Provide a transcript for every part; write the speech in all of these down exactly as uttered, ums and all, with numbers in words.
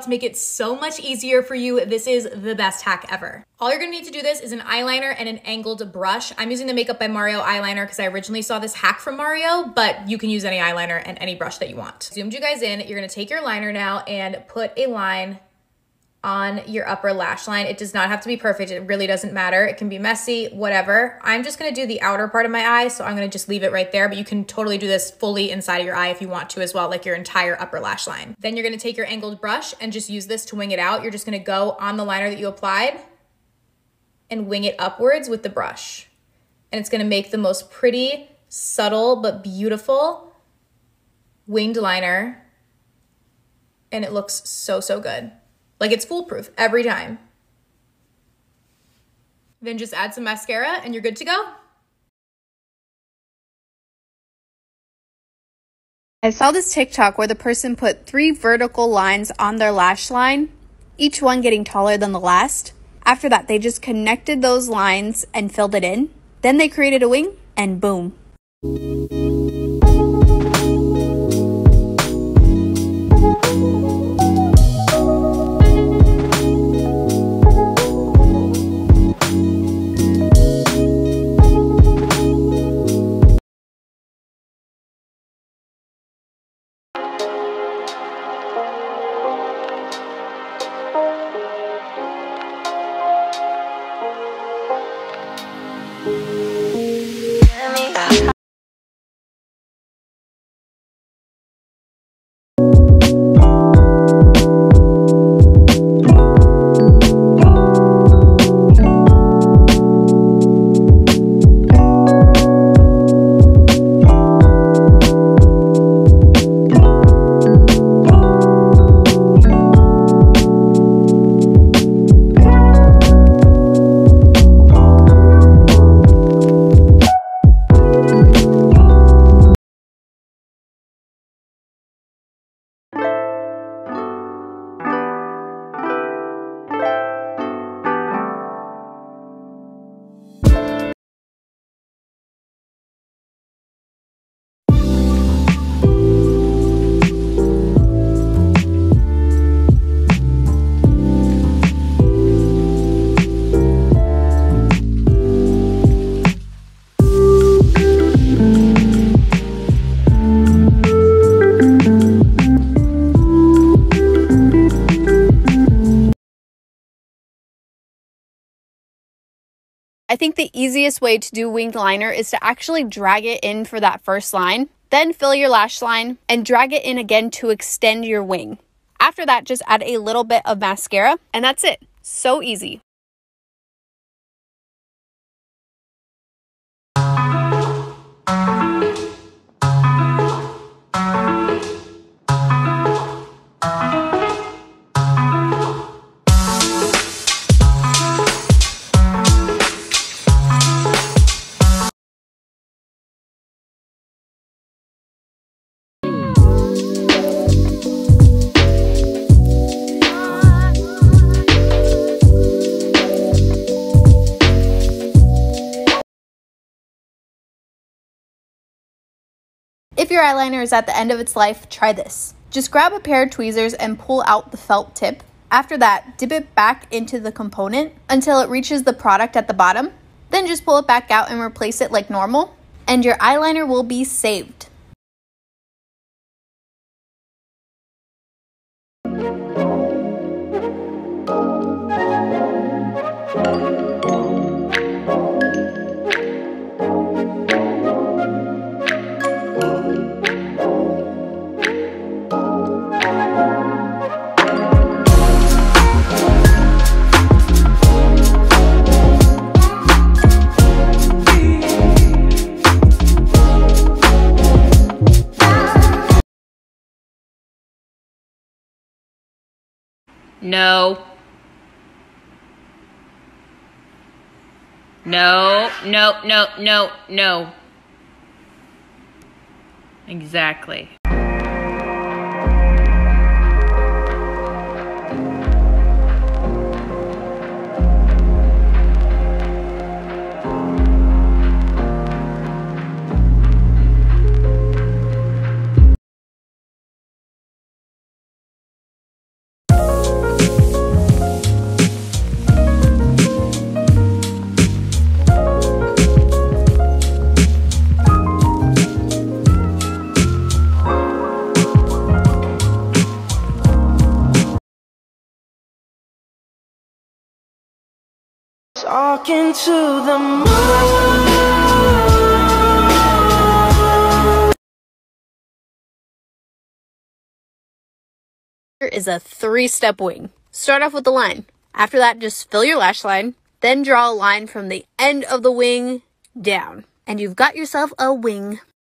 make it so much easier for you. This is the best hack ever. All you're gonna need to do this is an eyeliner and an angled brush. I'm using the Makeup by Mario eyeliner because I originally saw this hack from Mario, but you can use any eyeliner and any brush that you want. Zoomed you guys in, you're gonna take your liner now and put a line on your upper lash line. It does not have to be perfect. It really doesn't matter. It can be messy, whatever. I'm just gonna do the outer part of my eye, so I'm gonna just leave it right there, but you can totally do this fully inside of your eye if you want to as well, like your entire upper lash line. Then you're gonna take your angled brush and just use this to wing it out. You're just gonna go on the liner that you applied and wing it upwards with the brush. And it's gonna make the most pretty, subtle, but beautiful winged liner. And it looks so, so good. Like it's foolproof every time. Then just add some mascara and you're good to go. I saw this TikTok where the person put three vertical lines on their lash line, each one getting taller than the last. After that, they just connected those lines and filled it in. Then they created a wing and boom. I think the easiest way to do winged liner is to actually drag it in for that first line, then fill your lash line and drag it in again to extend your wing. After that, just add a little bit of mascara and that's it. So easy. If your eyeliner is at the end of its life, try this. Just grab a pair of tweezers and pull out the felt tip. After that, dip it back into the component until it reaches the product at the bottom. Then just pull it back out and replace it like normal, and your eyeliner will be saved. No. No, no, no, no, no. Exactly. Walking to the moon. Here is a three-step wing. Start off with the line. After that, just fill your lash line. Then draw a line from the end of the wing down. And you've got yourself a wing.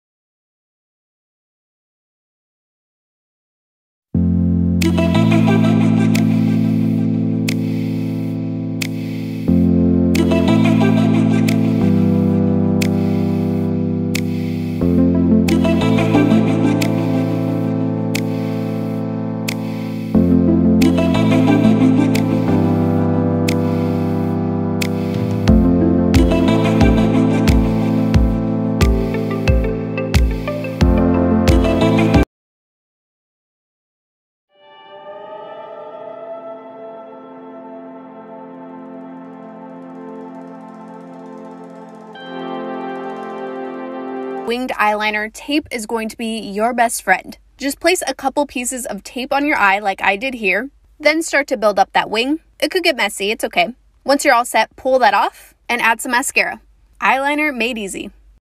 Winged eyeliner, tape is going to be your best friend. Just place a couple pieces of tape on your eye like I did here, then start to build up that wing. It could get messy, it's okay. Once you're all set, pull that off and add some mascara. Eyeliner made easy.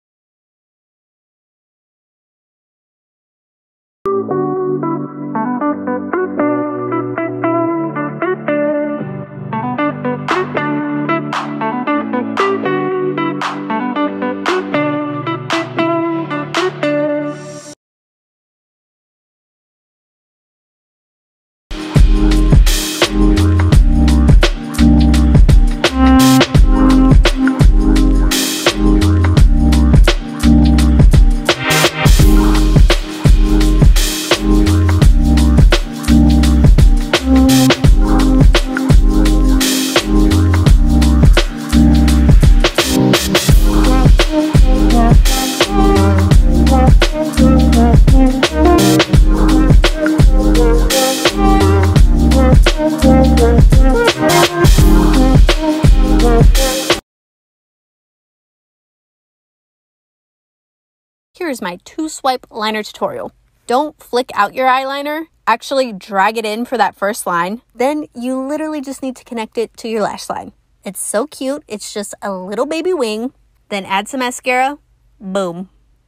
Here's my two-swipe liner tutorial. Don't flick out your eyeliner. Actually drag it in for that first line. Then you literally just need to connect it to your lash line. It's so cute. It's just a little baby wing. Then add some mascara. Boom.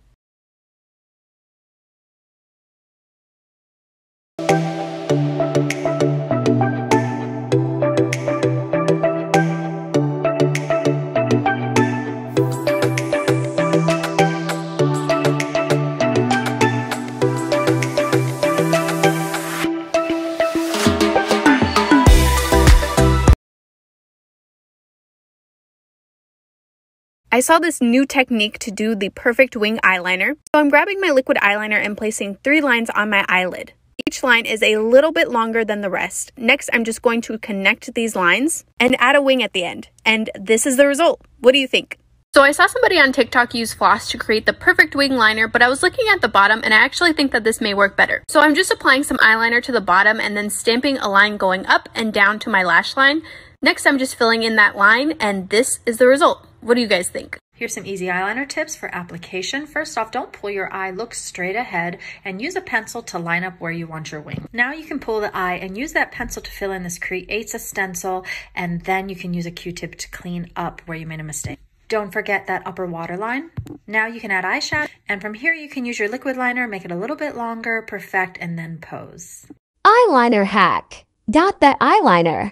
I saw this new technique to do the perfect wing eyeliner. So I'm grabbing my liquid eyeliner and placing three lines on my eyelid. Each line is a little bit longer than the rest. Next, I'm just going to connect these lines and add a wing at the end. And this is the result. What do you think? So I saw somebody on TikTok use floss to create the perfect wing liner, but I was looking at the bottom and I actually think that this may work better. So I'm just applying some eyeliner to the bottom and then stamping a line going up and down to my lash line. Next, I'm just filling in that line and this is the result. What do you guys think? Here's some easy eyeliner tips for application. First off, don't pull your eye, look straight ahead and use a pencil to line up where you want your wing. Now you can pull the eye and use that pencil to fill in. This creates a stencil and then you can use a Q-tip to clean up where you made a mistake. Don't forget that upper waterline. Now you can add eyeshadow and from here you can use your liquid liner, make it a little bit longer, perfect, and then pose. Eyeliner hack. Dot the eyeliner.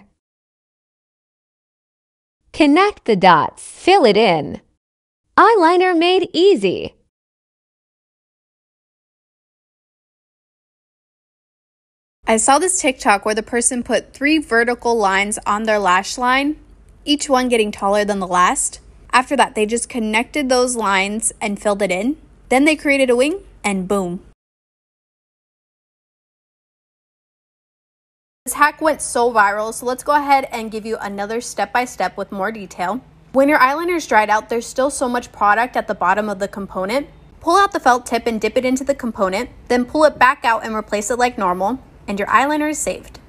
Connect the dots, fill it in. Eyeliner made easy. I saw this TikTok where the person put three vertical lines on their lash line, each one getting taller than the last. After that, they just connected those lines and filled it in. Then they created a wing and boom. This hack went so viral, so let's go ahead and give you another step-by-step with more detail. When your eyeliner is dried out, there's still so much product at the bottom of the component. Pull out the felt tip and dip it into the component, then pull it back out and replace it like normal, and your eyeliner is saved.